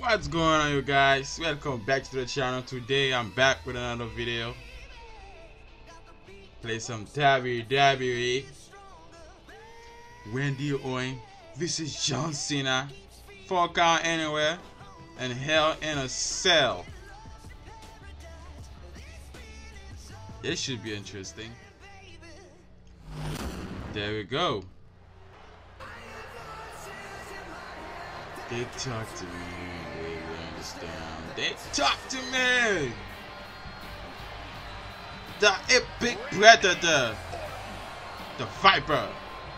What's going on, you guys? Welcome back to the channel. Today I'm back with another video. Play some WWE. Randy Orton versus John Cena. 4 count anywhere and Hell in a Cell. This should be interesting. There we go. They talk to me, they understand. They talk to me! The epic predator! The Viper!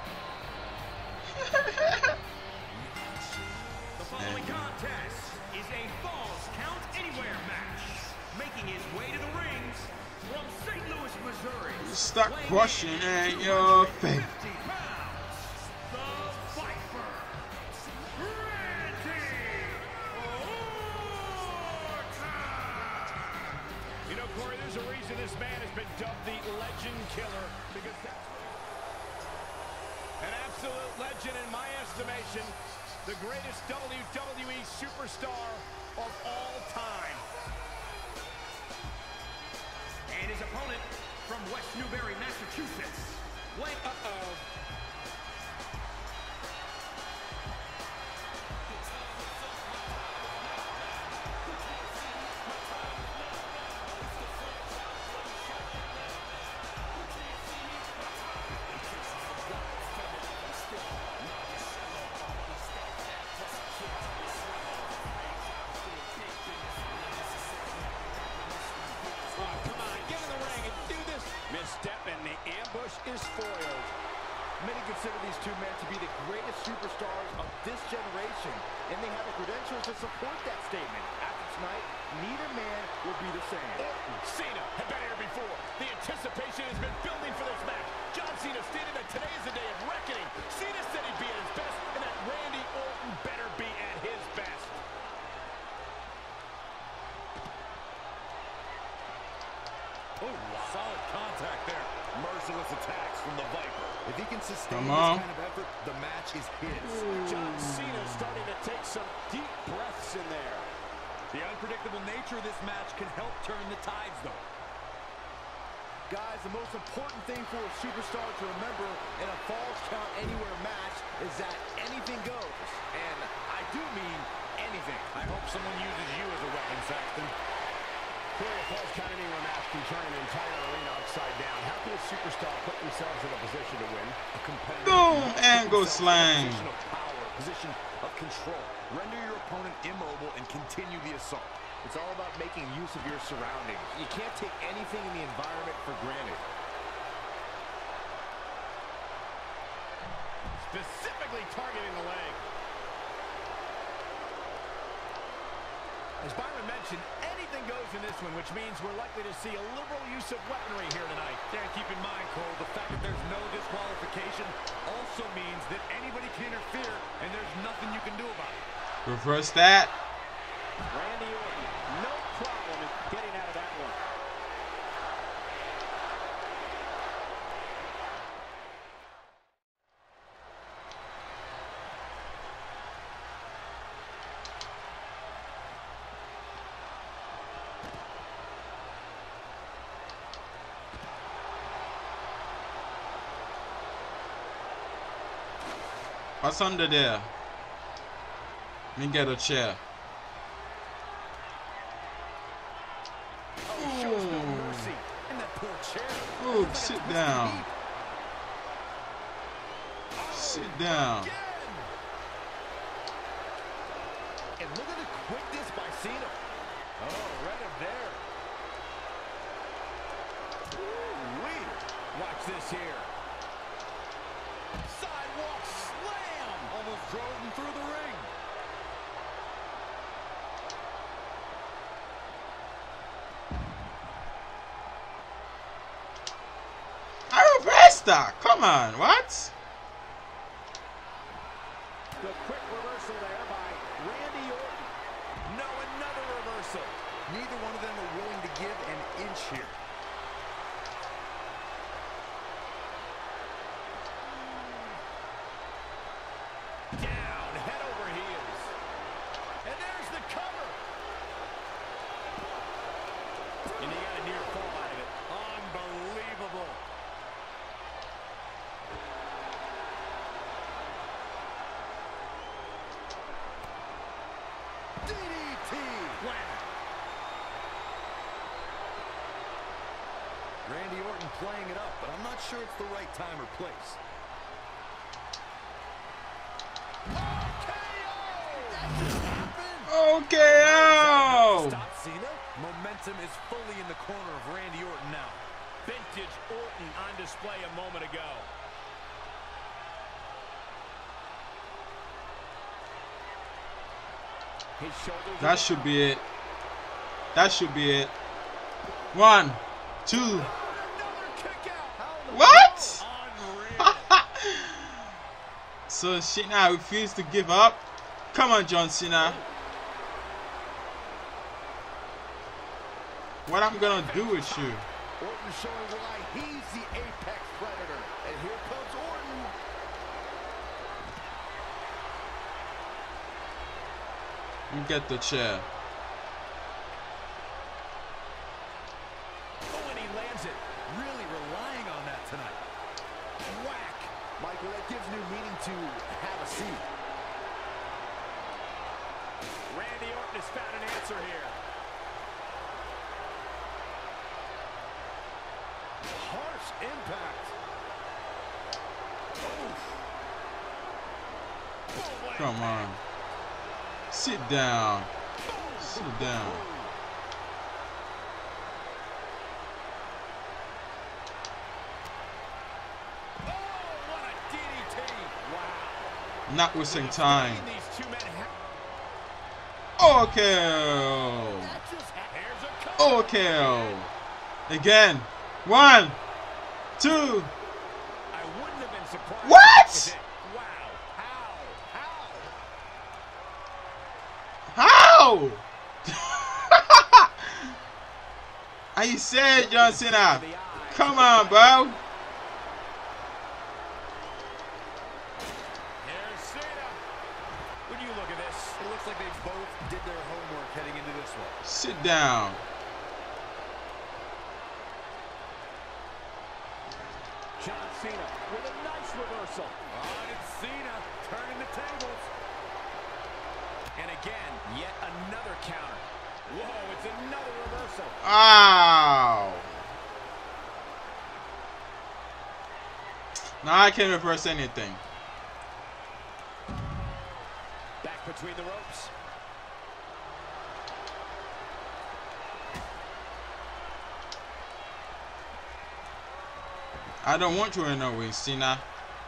The following contest is a Falls Count Anywhere match. Making his way to the rings from St. Louis, Missouri. Start crushing in your face. There's a reason this man has been dubbed the Legend Killer, because that's an absolute legend in my estimation, the greatest WWE superstar of all time. And his opponent from West Newbury, Massachusetts, misstep and the ambush is foiled. Many consider these two men to be the greatest superstars of this generation, and they have the credentials to support that statement. After tonight, neither man will be the same. Cena had been here before. The anticipation has been building for this match. John Cena stated that today is the day of reckoning. Cena said he'd be at his best, and that Randy Orton better be at his best. Oh, solid contact there. Merciless attacks from the Viper. If he can sustain this kind of effort, the match is his. John Cena starting to take some deep breaths in there. The unpredictable nature of this match can help turn the tides, though. Guys, the most important thing for a superstar to remember in a Falls Count Anywhere match is that anything goes. And I do mean anything. I hope someone uses you as a weapon, Saxton. Clearly, a Falls Count Anywhere match can turn an entire arena upside down. How can a superstar put themselves in a position to win? A competitive Boom! Angle slang. position of power, a position of control. Render your opponent immobile and continue the assault. It's all about making use of your surroundings. You can't take anything in the environment for granted. Specifically targeting the leg. As Byron mentioned, anything goes in this one, which means we're likely to see a liberal use of weaponry here tonight. Yeah, keep in mind, Cole, the fact that there's no disqualification also means that anybody can interfere, and there's nothing you can do about it. Reverse that. Randy Orton, no problem in getting out of that one. What's under there? Let me get a chair. Shows no mercy. And that poor chair. Oh, sit down. Sit down. And look at the quickness by Cena. Oh, right up there. Ooh-wee. Watch this here. Sidewalk slam. Almost drove him through the ring. Arresta! Come on, what? The quick reversal there by Randy Orton. No, another reversal. Neither one of them are willing to give an inch here. Down, head over heels. And there's the cover. playing it up, but I'm not sure it's the right time or place. OKO! Stop Cena. Momentum is fully in the corner of Randy Orton now. Vintage Orton on display a moment ago. His shoulders. That should be it. That should be it. 1, 2. What? So Cena refused to give up. Come on, John Cena. What I'm gonna do with you? Orton showing why he's the apex predator. And here comes Orton. You get the chair. Oh, and he lands it. Really relying on that tonight. Whack. Michael, that gives new meaning to have a seat. Randy Orton has found an answer here. Harsh impact. Oof. Come on. Sit down. Sit down. Oh, what a DDT. Wow. Not wasting time. These two men Okay. Here's a cover. Okay. Again. 1, 2. I wouldn't have been surprised. What? Wow. How? How? Are you serious, John Cena? Come on, bro. Here's Cena. When you look at this, it looks like they both did their homework heading into this one. Sit down. John Cena with a nice reversal. Oh, it's Cena turning the tables. And again, yet another counter. Whoa, it's another reversal. Ow. Now I can't reverse anything. Back between the ropes. I don't want you in no way, Cena.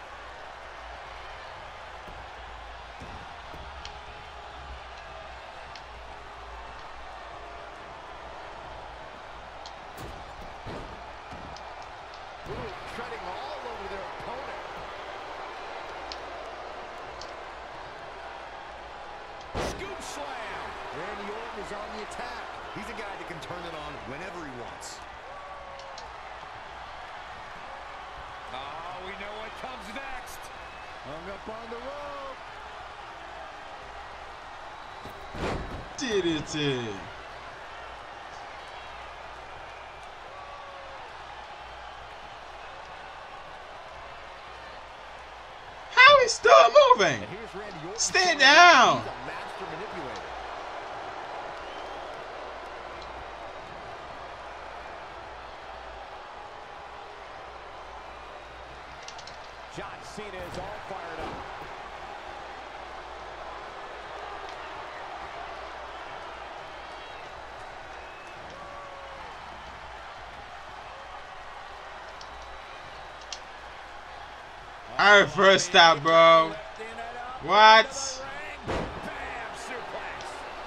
Treading all over their opponent. Scoop slam. Randy Orton is on the attack. He's a guy that can turn it on whenever he wants. Oh, we know what comes next. Hung up on the rope. DDT. How is still moving? And here's Randy Orton. Stay down. He's a master manipulator. John Cena is all fired up. I reversed that, bro. What? Bam, suplex.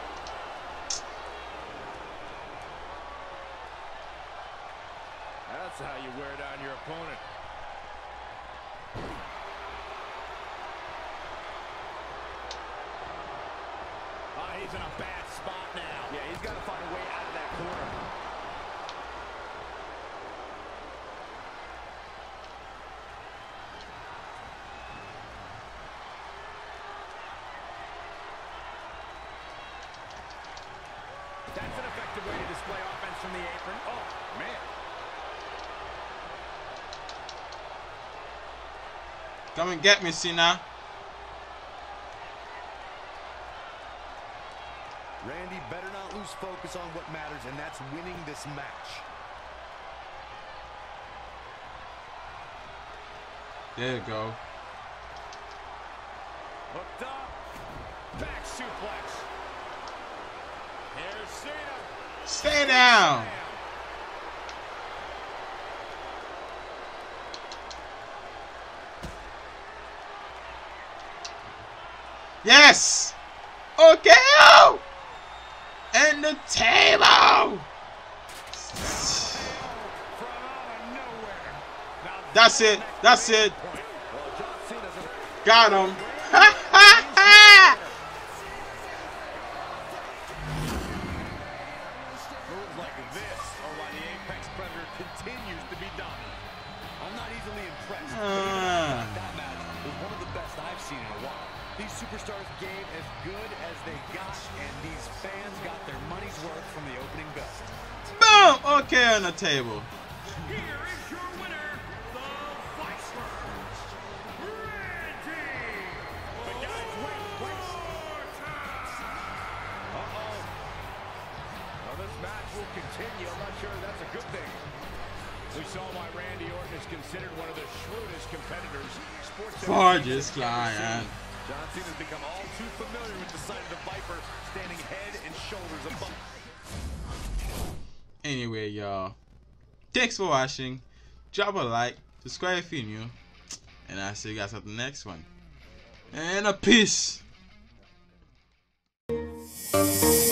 That's how you wear down your opponent. Oh, he's in a bad spot now. Yeah, he's got to find a way out of that corner. That's an effective way to display offense from the apron. Oh, man. Come and get me, Cena. Randy better not lose focus on what matters, and that's winning this match. There you go. Hooked up. Back suplex. Here's Cena. Stay down. Yes. Okay. Oh. And the table. That's it. That's it. Got him. Ha ha ha. Moves like this are why the Apex Predator continues to be dominant. I'm not easily impressed. That match was one of the best I've seen in a while. These superstars gave as good as they got, and these fans got their money's worth from the opening bell. Boom. Okay, on the table. Here is your winner, the Viper, Randy. But guys, wait. Uh-oh. Well, this match will continue. I'm not sure that's a good thing. We saw why Randy Orton is considered one of the shrewdest competitors. Gorgeous client. John Cena has become all too familiar with the sight of the Viper standing head and shoulders above. Anyway, y'all, thanks for watching. Drop a like, subscribe if you're new, and I'll see you guys at the next one. And a peace.